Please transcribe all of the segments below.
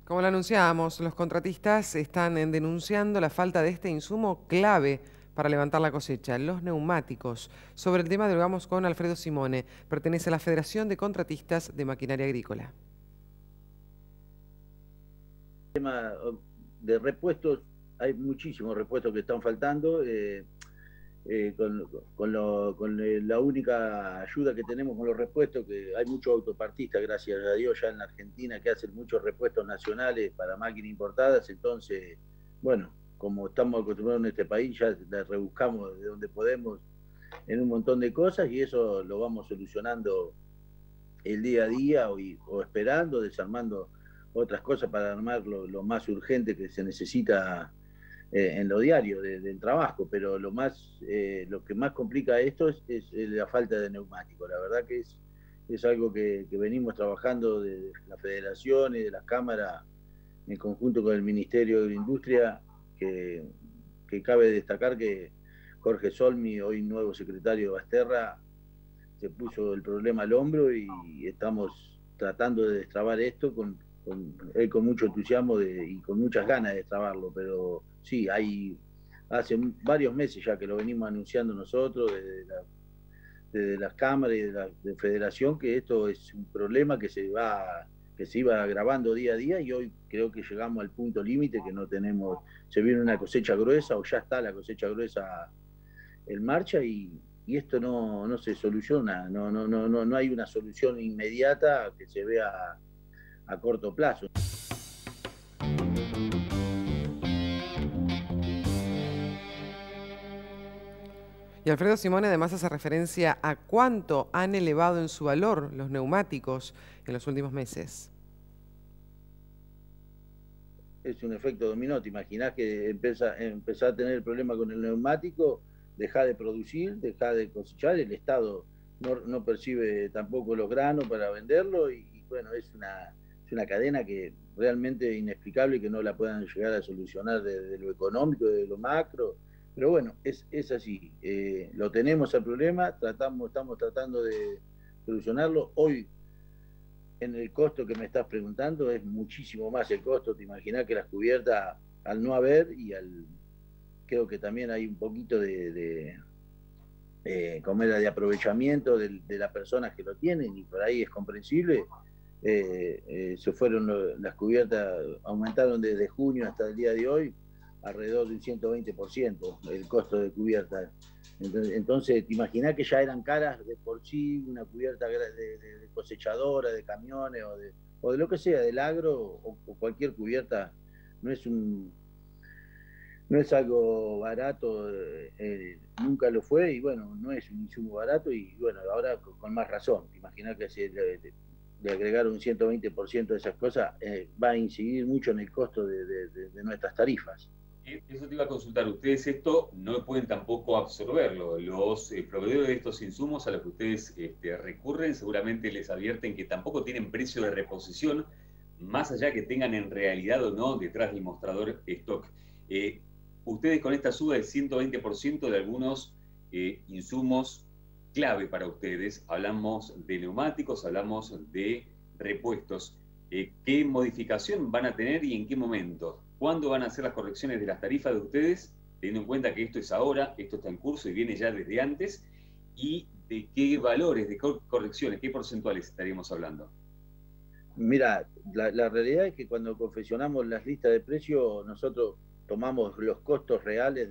Como lo anunciábamos, los contratistas están denunciando la falta de este insumo clave para levantar la cosecha, los neumáticos. Sobre el tema dialogamos con Alfredo Simone, pertenece a la Federación de Contratistas de Maquinaria Agrícola. Tema de repuestos, hay muchísimos repuestos que están faltando. La única ayuda que tenemos con los repuestos, que hay muchos autopartistas, gracias a Dios, ya en la Argentina, que hacen muchos repuestos nacionales para máquinas importadas. Entonces, bueno, como estamos acostumbrados en este país, ya la rebuscamos de donde podemos en un montón de cosas, y eso lo vamos solucionando el día a día, o esperando, desarmando otras cosas para armar lo más urgente que se necesita en lo diario del trabajo. Pero lo que más complica esto es la falta de neumáticos. La verdad que es algo que venimos trabajando de la Federación y de las cámaras en conjunto con el Ministerio de Industria, que cabe destacar que Jorge Solmi, hoy nuevo secretario de Basterra, se puso el problema al hombro, y estamos tratando de destrabar esto él con mucho entusiasmo y con muchas ganas de destrabarlo. Pero sí, hace varios meses ya que lo venimos anunciando nosotros desde las cámaras y de Federación, que esto es un problema que se iba agravando día a día, y hoy creo que llegamos al punto límite, que no tenemos, se viene una cosecha gruesa, o ya está la cosecha gruesa en marcha, y esto no se soluciona. No hay una solución inmediata que se vea a corto plazo. Y Alfredo Simone además hace referencia a cuánto han elevado en su valor los neumáticos en los últimos meses. Es un efecto dominó. Te imaginás que empezás a tener el problema con el neumático, dejá de producir, dejá de cosechar, el Estado no percibe tampoco los granos para venderlo, y bueno, es una cadena que realmente inexplicable, que no la puedan llegar a solucionar de lo económico, de lo macro. Pero bueno, es así. Lo tenemos el problema, estamos tratando de solucionarlo. Hoy, en el costo que me estás preguntando, es muchísimo más el costo. Te imaginás que las cubiertas, al no haber, creo que también hay un poquito de aprovechamiento de las personas que lo tienen, y por ahí es comprensible. Se fueron las cubiertas, aumentaron desde junio hasta el día de hoy alrededor de un 120% el costo de cubierta. Entonces, te imaginás que ya eran caras de por sí, una cubierta de cosechadora, de camiones, o de lo que sea, del agro, o cualquier cubierta. No es un, no es algo barato, nunca lo fue, y bueno, no es un insumo barato, y bueno, ahora con más razón. Te imaginás que si le agregar un 120% de esas cosas, va a incidir mucho en el costo de nuestras tarifas. Eso te iba a consultar. Ustedes esto no pueden tampoco absorberlo. Los proveedores de estos insumos a los que ustedes recurren seguramente les advierten que tampoco tienen precio de reposición, más allá que tengan en realidad o no detrás del mostrador stock. Ustedes con esta suba del 120% de algunos insumos clave para ustedes, hablamos de neumáticos, hablamos de repuestos. ¿Qué modificación van a tener y en qué momento? ¿Cuándo van a hacer las correcciones de las tarifas de ustedes, teniendo en cuenta que esto es ahora, esto está en curso y viene ya desde antes? ¿Y de qué valores, de qué correcciones, qué porcentuales estaríamos hablando? Mira, la realidad es que cuando confeccionamos las listas de precios, nosotros tomamos los costos reales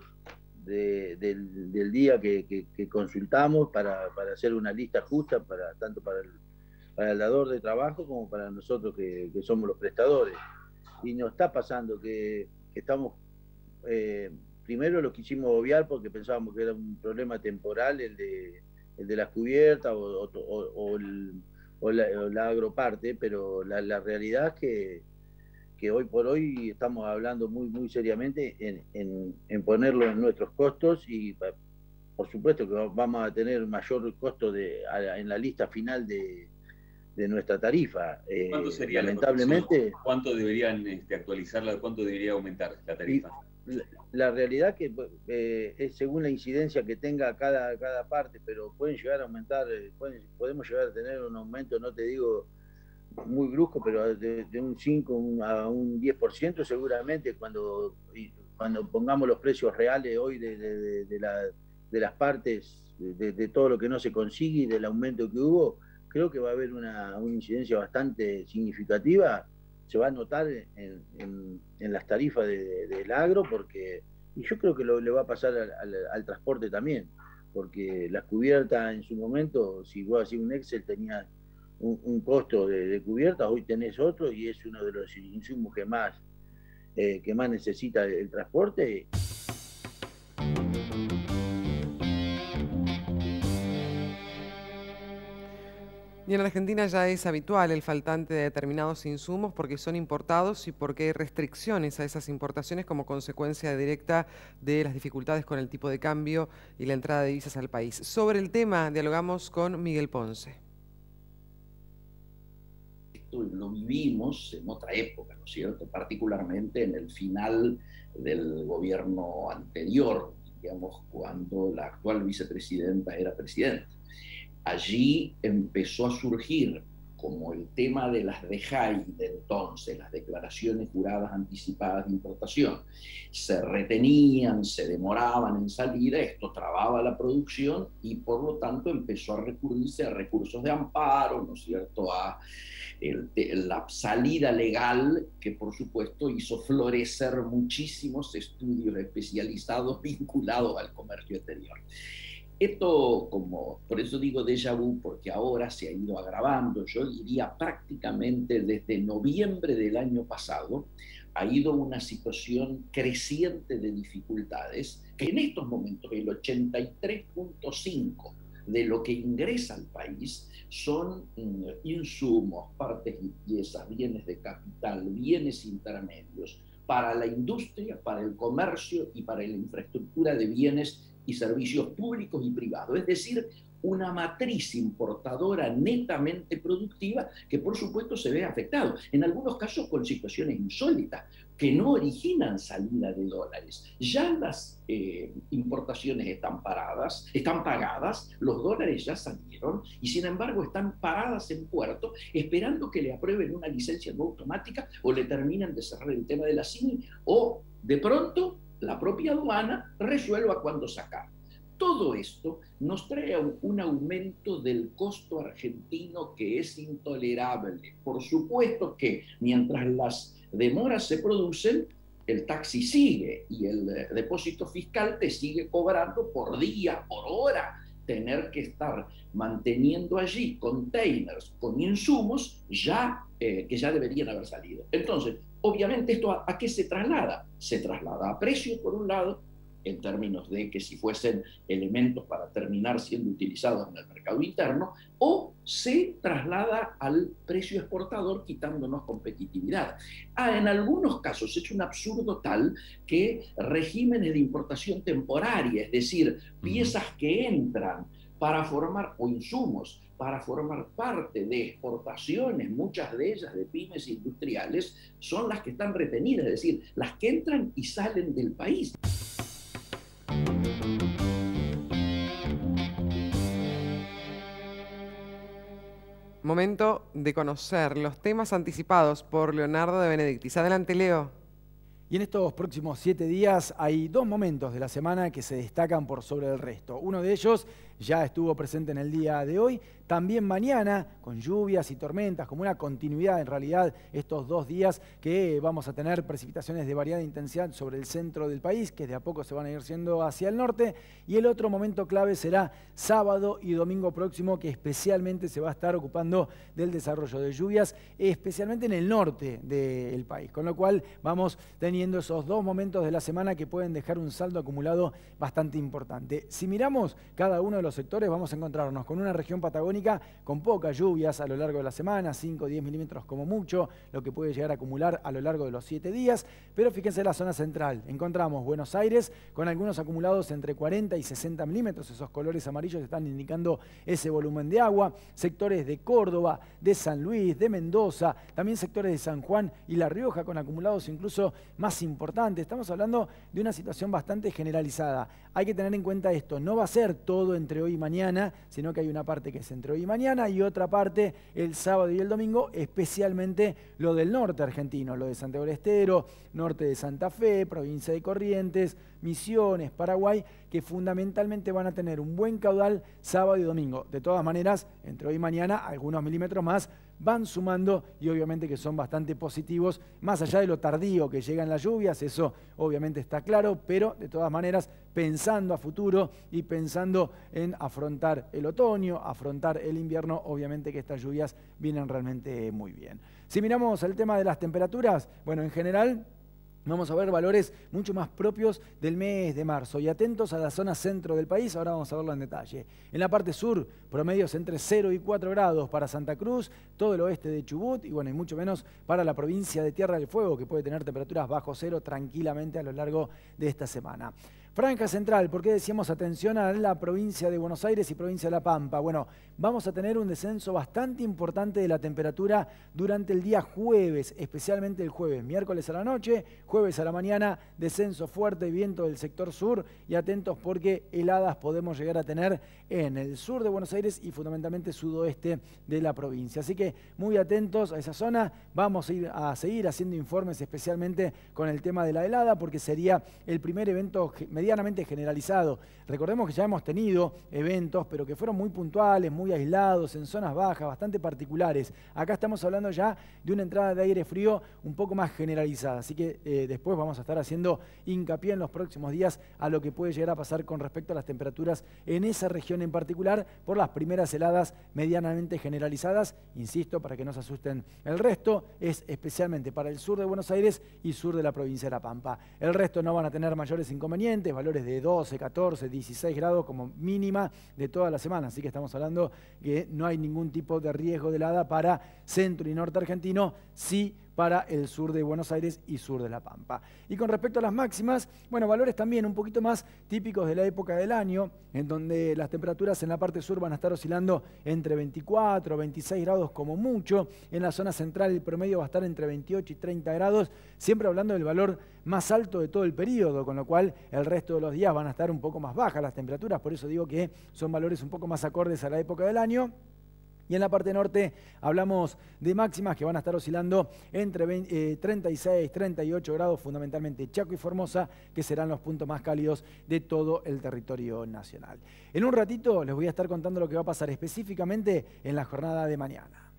del día que consultamos, para hacer una lista justa, tanto para el dador de trabajo como para nosotros que somos los prestadores. Y nos está pasando que estamos, primero lo quisimos obviar porque pensábamos que era un problema temporal, el de las cubiertas, o la agroparte. Pero la realidad es que hoy por hoy estamos hablando muy seriamente en ponerlo en nuestros costos, y por supuesto que vamos a tener mayor costo en la lista final de nuestra tarifa. ¿Cuánto sería la corrección? Lamentablemente. ¿Cuánto deberían actualizarla? ¿Cuánto debería aumentar la Y tarifa? la realidad que es según la incidencia que tenga cada parte, pero pueden llegar a aumentar, podemos llegar a tener un aumento, no te digo muy brusco, pero de un 5 a un 10% seguramente cuando pongamos los precios reales hoy de las partes, de todo lo que no se consigue y del aumento que hubo, creo que va a haber una incidencia bastante significativa. Se va a notar en las tarifas del agro, y yo creo que le va a pasar al transporte también, porque las cubiertas en su momento, si vos hacías un Excel, tenías un costo de cubiertas, hoy tenés otro y es uno de los insumos que más necesita el transporte. Y en Argentina ya es habitual el faltante de determinados insumos porque son importados y porque hay restricciones a esas importaciones como consecuencia directa de las dificultades con el tipo de cambio y la entrada de divisas al país. Sobre el tema dialogamos con Miguel Ponce. Esto lo vivimos en otra época, ¿no es cierto? Particularmente en el final del gobierno anterior, digamos, cuando la actual vicepresidenta era presidenta. Allí empezó a surgir como el tema de las DEJAI de entonces, las declaraciones juradas anticipadas de importación, se retenían, se demoraban en salida, esto trababa la producción y por lo tanto empezó a recurrirse a recursos de amparo, ¿no es cierto?, a la salida legal que por supuesto hizo florecer muchísimos estudios especializados vinculados al comercio exterior. Esto, por eso digo déjà vu, porque ahora se ha ido agravando, yo diría prácticamente desde noviembre del año pasado, ha ido una situación creciente de dificultades, que en estos momentos el 83.5% de lo que ingresa al país son insumos, partes y piezas, bienes de capital, bienes intermedios, para la industria, para el comercio y para la infraestructura de bienes y servicios públicos y privados, es decir, una matriz importadora netamente productiva que por supuesto se ve afectado, en algunos casos con situaciones insólitas, que no originan salida de dólares. Ya las importaciones están pagadas, los dólares ya salieron y sin embargo están paradas en puerto esperando que le aprueben una licencia no automática o le terminen de cerrar el tema de la CINI o de pronto la propia aduana resuelva cuándo sacar. Todo esto nos trae un aumento del costo argentino que es intolerable. Por supuesto que mientras las demoras se producen, el taxi sigue y el depósito fiscal te sigue cobrando por día, por hora. Tener que estar manteniendo allí containers con insumos que ya deberían haber salido. Entonces, obviamente, ¿esto a qué se traslada? Se traslada a precios, por un lado, en términos de que si fuesen elementos para terminar siendo utilizados en el mercado interno, o se traslada al precio exportador quitándonos competitividad. En algunos casos es un absurdo tal que regímenes de importación temporaria, es decir, piezas que entran para formar, o insumos, para formar parte de exportaciones, muchas de ellas de pymes industriales, son las que están retenidas, es decir, las que entran y salen del país. Momento de conocer los temas anticipados por Leonardo de Benedictis. Adelante, Leo. Y en estos próximos 7 días hay 2 momentos de la semana que se destacan por sobre el resto. Uno de ellos ya estuvo presente en el día de hoy, también mañana, con lluvias y tormentas, como una continuidad en realidad estos 2 días que vamos a tener precipitaciones de variada intensidad sobre el centro del país, que de a poco se van a ir yendo hacia el norte. Y el otro momento clave será sábado y domingo próximo, que especialmente se va a estar ocupando del desarrollo de lluvias, especialmente en el norte del país. Con lo cual vamos teniendo esos 2 momentos de la semana que pueden dejar un saldo acumulado bastante importante. Si miramos cada uno de los sectores, vamos a encontrarnos con una región patagónica con pocas lluvias a lo largo de la semana, 5 o 10 milímetros como mucho, lo que puede llegar a acumular a lo largo de los 7 días. Pero fíjense en la zona central, encontramos Buenos Aires con algunos acumulados entre 40 y 60 milímetros, esos colores amarillos están indicando ese volumen de agua. Sectores de Córdoba, de San Luis, de Mendoza, también sectores de San Juan y La Rioja con acumulados incluso más importantes. Estamos hablando de una situación bastante generalizada. Hay que tener en cuenta esto, no va a ser todo entre entre hoy y mañana, sino que hay una parte que es entre hoy y mañana y otra parte el sábado y el domingo, especialmente lo del norte argentino, lo de Santiago del Estero, norte de Santa Fe, provincia de Corrientes, Misiones, Paraguay, que fundamentalmente van a tener un buen caudal sábado y domingo. De todas maneras, entre hoy y mañana, algunos milímetros más van sumando y obviamente que son bastante positivos, más allá de lo tardío que llegan las lluvias, eso obviamente está claro, pero de todas maneras pensando a futuro y pensando en afrontar el otoño, afrontar el invierno, obviamente que estas lluvias vienen realmente muy bien. Si miramos el tema de las temperaturas, bueno, en general vamos a ver valores mucho más propios del mes de marzo y atentos a la zona centro del país, ahora vamos a verlo en detalle. En la parte sur, promedios entre 0 y 4 grados para Santa Cruz, todo el oeste de Chubut y bueno, y mucho menos para la provincia de Tierra del Fuego, que puede tener temperaturas bajo cero tranquilamente a lo largo de esta semana. Franja central, ¿por qué decíamos atención a la provincia de Buenos Aires y provincia de La Pampa? Bueno, vamos a tener un descenso bastante importante de la temperatura durante el día jueves, especialmente el jueves, miércoles a la noche, jueves a la mañana, descenso fuerte, viento del sector sur y atentos porque heladas podemos llegar a tener en el sur de Buenos Aires y fundamentalmente sudoeste de la provincia. Así que muy atentos a esa zona, vamos a seguir haciendo informes especialmente con el tema de la helada porque sería el primer evento medianamente generalizado. Recordemos que ya hemos tenido eventos, pero que fueron muy puntuales, muy aislados, en zonas bajas, bastante particulares. Acá estamos hablando ya de una entrada de aire frío un poco más generalizada, así que después vamos a estar haciendo hincapié en los próximos días a lo que puede llegar a pasar con respecto a las temperaturas en esa región en particular por las primeras heladas medianamente generalizadas. Insisto, para que no se asusten el resto, es especialmente para el sur de Buenos Aires y sur de la provincia de La Pampa. El resto no van a tener mayores inconvenientes, valores de 12, 14, 16 grados como mínima de toda la semana. Así que estamos hablando que no hay ningún tipo de riesgo de helada para centro y norte argentino, sí para el sur de Buenos Aires y sur de La Pampa. Y con respecto a las máximas, bueno, valores también un poquito más típicos de la época del año, en donde las temperaturas en la parte sur van a estar oscilando entre 24 o 26 grados como mucho. En la zona central el promedio va a estar entre 28 y 30 grados, siempre hablando del valor más alto de todo el periodo, con lo cual el resto de los días van a estar un poco más bajas las temperaturas, por eso digo que son valores un poco más acordes a la época del año. Y en la parte norte hablamos de máximas que van a estar oscilando entre 36, 38 grados, fundamentalmente Chaco y Formosa, que serán los puntos más cálidos de todo el territorio nacional. En un ratito les voy a estar contando lo que va a pasar específicamente en la jornada de mañana.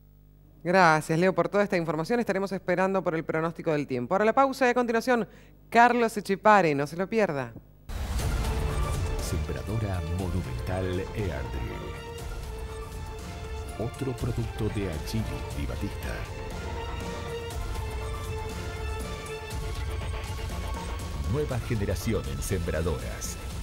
Gracias, Leo, por toda esta información. Estaremos esperando por el pronóstico del tiempo. Ahora la pausa y a continuación, Carlos Echepare, no se lo pierda. Sembradora Monumental EARDE. Otro producto de Achille y Batista. Nueva generación en sembradoras.